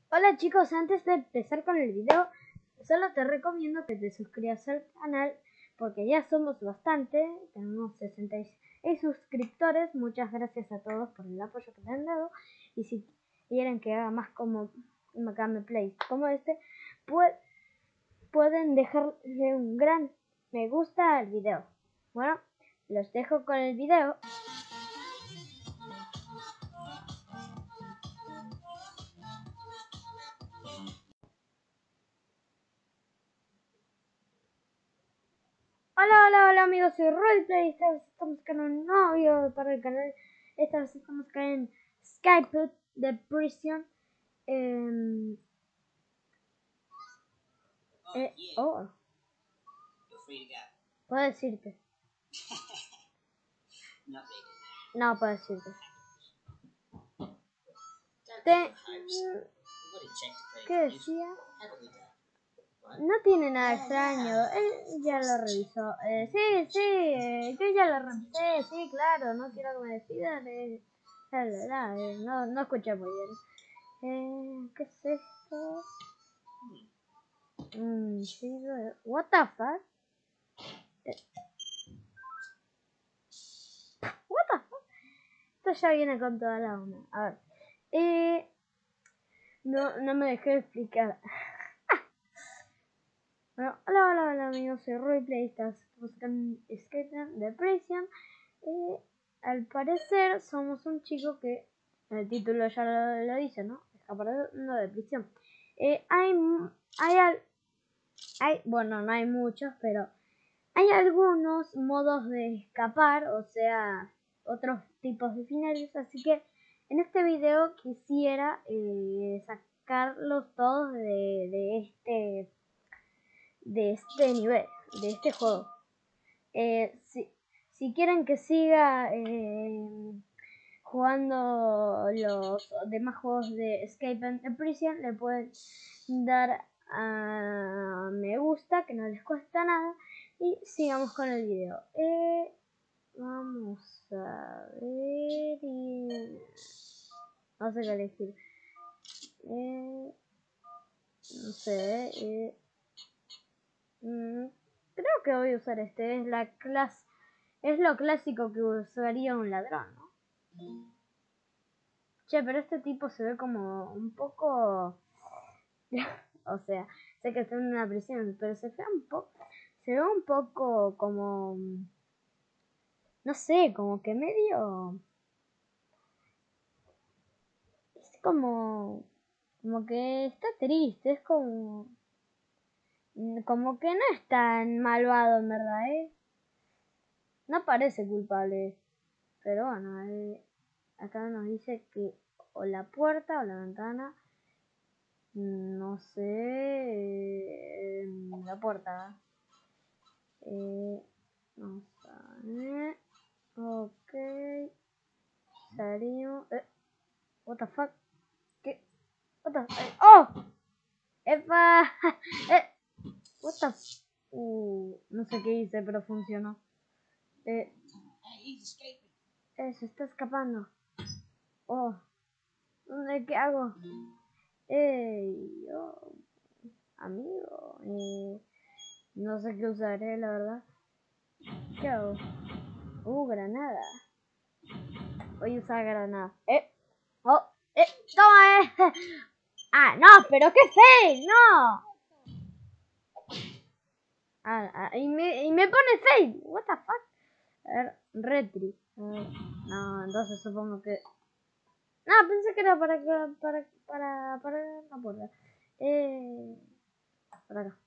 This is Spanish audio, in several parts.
Hola chicos, antes de empezar con el video, solo te recomiendo que te suscribas al canal porque ya somos bastante, tenemos 66 suscriptores, muchas gracias a todos por el apoyo que me han dado y si quieren que haga más como gameplays como este, pueden dejarle un gran me gusta al video. Bueno, los dejo con el video. Hola amigos, soy Roleplay. Esta vez estamos con un nuevo video para el canal. Esta vez estamos acá en Skype de Prison. Oh, puedo decirte. No puedo decirte. ¿Qué decía? No tiene nada extraño, él ya lo revisó. Sí, yo ya lo revisé, sí, claro, no quiero que me despidan. No escuché muy bien. ¿Qué es esto? What the fuck? What the fuck? Esto ya viene con toda la onda. A ver. No me dejé explicar. Bueno, hola amigos, soy Roleplay, estás buscando Skate de Prison. Al parecer somos un chico que, el título ya lo dice, ¿no? Escapando de prisión. Bueno, no hay muchos, pero hay algunos modos de escapar, o sea, otros tipos de finales, así que en este video quisiera sacarlos todos de este nivel, de este juego. Si quieren que siga jugando los demás juegos de Escape and Prison, le pueden dar a me gusta, que no les cuesta nada, y sigamos con el video. Vamos a ver no sé qué elegir. No sé. Creo que voy a usar este. Es lo clásico que usaría un ladrón, ¿no? Che, pero este tipo se ve como un poco... o sea, sé que está en una prisión, pero se ve un poco como... no sé, como que medio... es como que está triste, es como que no es tan malvado en verdad, no parece culpable, pero bueno, acá nos dice que o la puerta o la ventana, no sé, la puerta, vamos a ver, ok, salimos, what the fuck, ¿qué? What the ¡oh! ¡Epa! What the no sé qué hice, pero funcionó. Se está escapando. Oh, ¿qué hago? Amigo, no sé qué usaré, la verdad. ¿Qué hago? Granada. Voy a usar granada. Toma, Ah, no, pero qué fake, no. Y me pone fake. What the fuck? A ver, retri. No, entonces supongo que... No, pensé que era para la puerta. Para acá.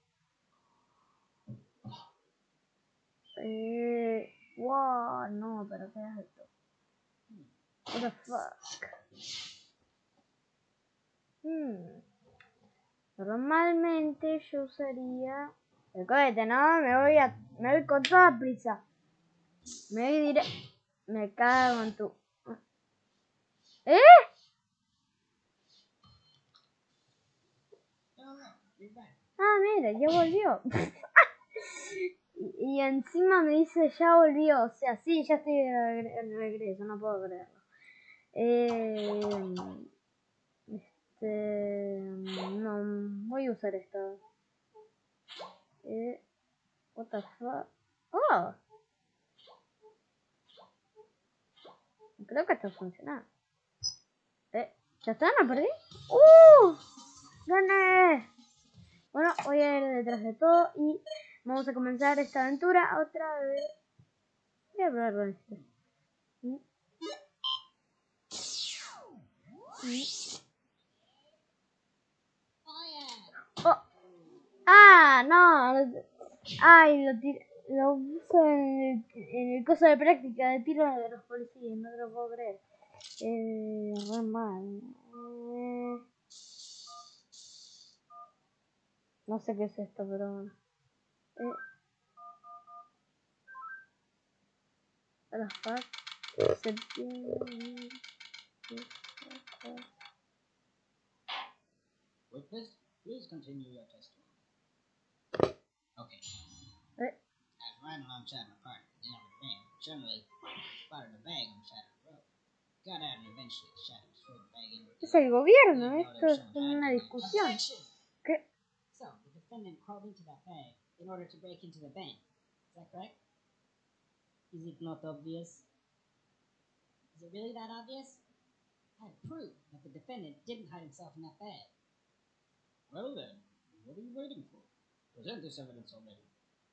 Wow, no, pero ¿qué es esto? What the fuck? Normalmente yo usaría el cohete, ¿no? Me voy con toda prisa. Me cago en tu... Ah, mira, ya volvió. y encima me dice ya volvió. O sea, sí, ya estoy de regreso, no puedo creerlo. a usar esto. What the fuck? Oh. Creo que esto funciona. ¿Ya está? ¿No perdí? ¡Gané! Bueno, voy a ir detrás de todo y vamos a comenzar esta aventura otra vez. Voy a probar con esto. Oh. ¡Ah! No. Ay, lo uso en el coso de práctica de tiro de los policías. No te lo puedo creer. Re mal. No sé qué es esto, pero bueno. A la fuck. Septiembre. Witness, please continue your testimony. Okay. I was riding alongside my partner down the bank. Suddenly, spotted a bag on the side of the road. Got out and eventually shot him through the bag in. Es el gobierno, esto es una discusión. ¿Qué? So, the defendant crawled into that bag in order to break into the bank. Is that correct? Is it not obvious? Is it really that obvious? I have proof that the defendant didn't hide himself in that bag. Well then, what are you waiting for? Present this evidence already.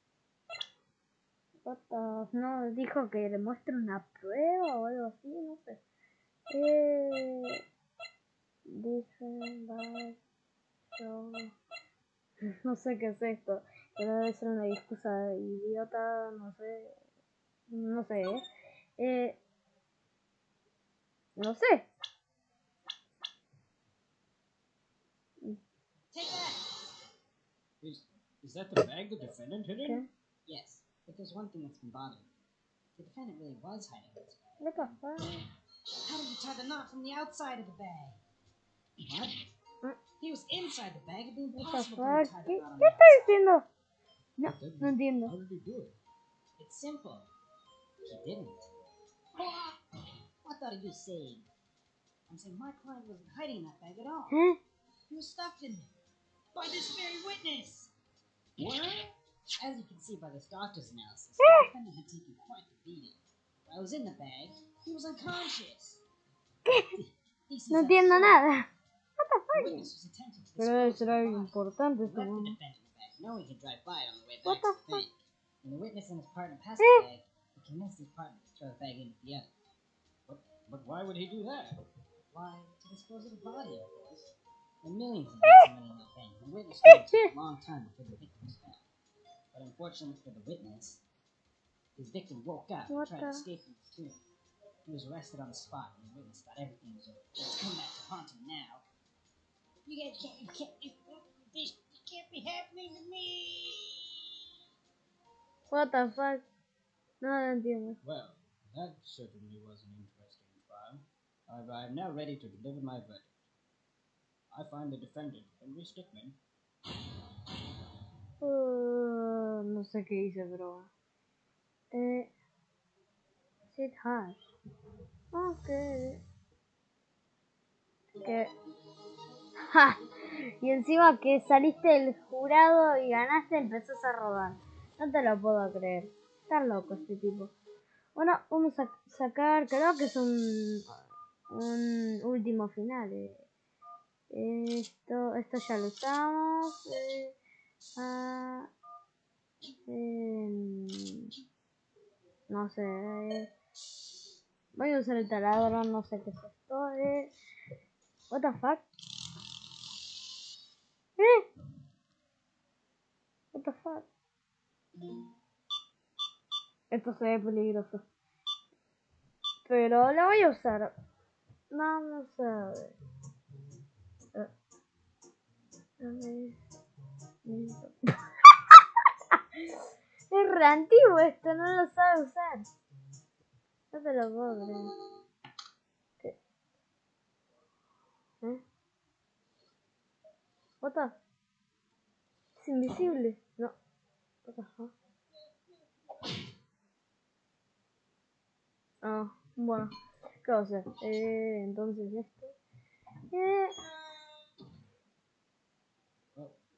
No, dijo que le muestre una prueba o algo así, no sé. No sé qué es esto, pero debe ser una excusa idiota, no sé. No sé, no sé. Take that! Is that the bag the defendant hid in? Yes, but there's one thing that's been bothering me. The defendant really was hiding in this bag. What the fuck? How did he tie the knot from the outside of the bag? What? He was inside the bag. It'd be impossible for him to tie the knot on the outside. ¿Qué está diciendo? No, no entiendo. How did he do it? It's simple. He didn't. What thought of you saying? I'm saying my client wasn't hiding in that bag at all. He was stuffed in there. By this very witness. What? As you can see by this doctor's analysis, the defendant had taken quite the beating. While I was in the bag, he was unconscious. No entiendo nada. What the fuck? Pero debe ser algo importante esto. Knowing he could drive by it on the way back What to the the bank. fuck? When the witness and his partner passed the bag, he convinced his partner to throw the bag into the other. But why would he do that? Why? To dispose of the body, of course. There are millions of bags money in that bank. The witness knew it took a long time before the victim was found. But unfortunately for the witness, his victim woke up and tried to escape from the tomb. He was arrested on the spot, and the witness thought everything was over. It's come back to haunt him now. You guys can't be happening to me. What the fuck? No lo entiendo. Well, that certainly was an interesting trial. However, I am now ready to deliver my verdict. I find the defendant, Henry Stickmin. No sé qué hice, pero... Sit hash. Ok. Que... ¡Ja! Y encima que saliste del jurado y ganaste, empezás a robar. No te lo puedo creer. Está loco este tipo. Bueno, vamos a sacar, creo que es un último final. Esto ya lo usamos. No sé. Voy a usar el taladro, no sé qué es esto. What the fuck? What the fuck? Esto se ve peligroso. Pero lo voy a usar. Vamos a ver. Es re antiguo esto, no lo sabe usar. No te lo puedo creer. ¿Eh? What the? Es invisible. No. What the fuck? Ah, bueno. ¿Qué va a hacer? Entonces esto.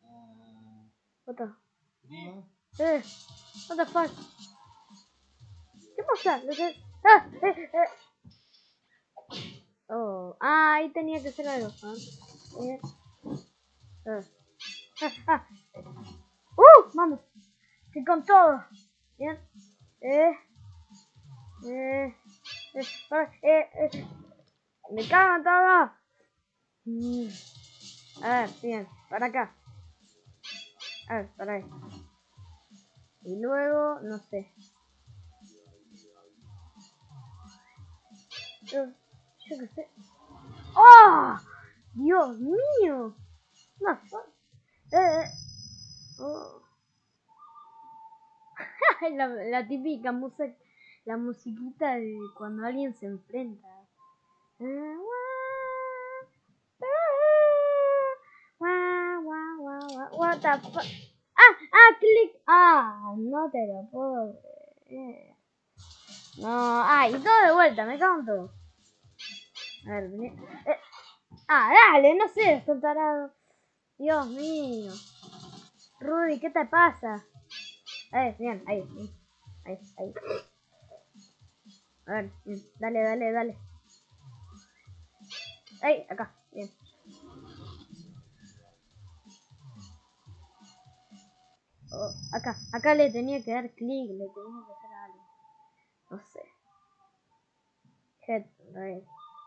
What the... Huh? What the fuck? ¿Qué pasa? ¡Ah! Oh, ahí tenía que hacer algo. Vamos. Que con todo. Bien. Me cago en todo. A ver, bien. Para acá. A ver, para ahí. Y luego, no sé. Yo qué sé. ¡Oh! ¡Dios mío! No, oh. la típica música, la musiquita de cuando alguien se enfrenta. What the fuck? Click. No te lo puedo creer. No, y todo de vuelta, me cago en todo. A ver, vení. Dale, no sé, estoy tarado. Dios mío. Rudy, ¿qué te pasa? Bien, ahí. A ver, bien, dale. Ahí, acá, bien. Oh, acá le tenía que dar clic, le tenía que hacer algo. No sé. Head ready.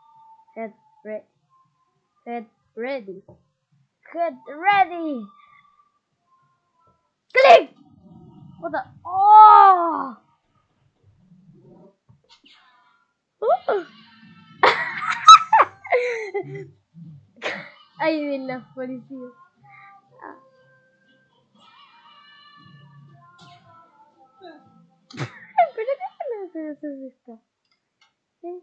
¡Click! What the... ¡Oh! Ay, de la policía. ¿Pero qué le haces esto? ¿Sí?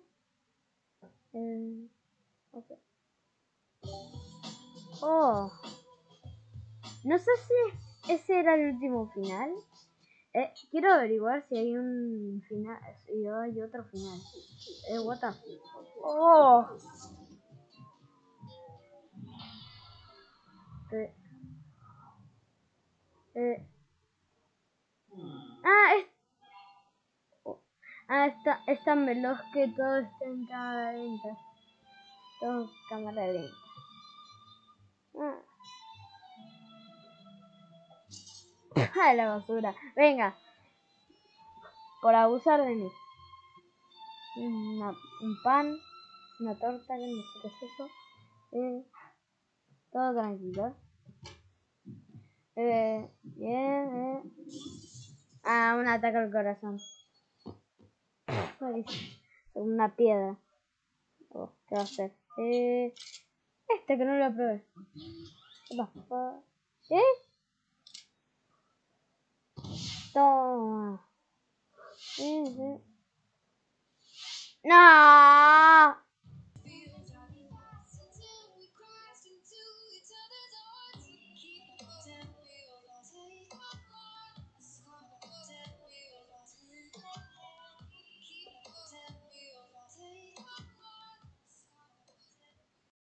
Okay. Oh. No sé si ese era el último final. Quiero averiguar si hay un final, si hay otro final. What the... Oh. Es tan veloz que todo está en cámara lenta. Todo en cámara lenta. La basura. Venga. Por abusar de mí. Un pan. Una torta. Que no sé qué es eso. Todo tranquilo. Bien. Un ataque al corazón. Una piedra. ¿Qué va a hacer? Que no lo probé. Toma. No.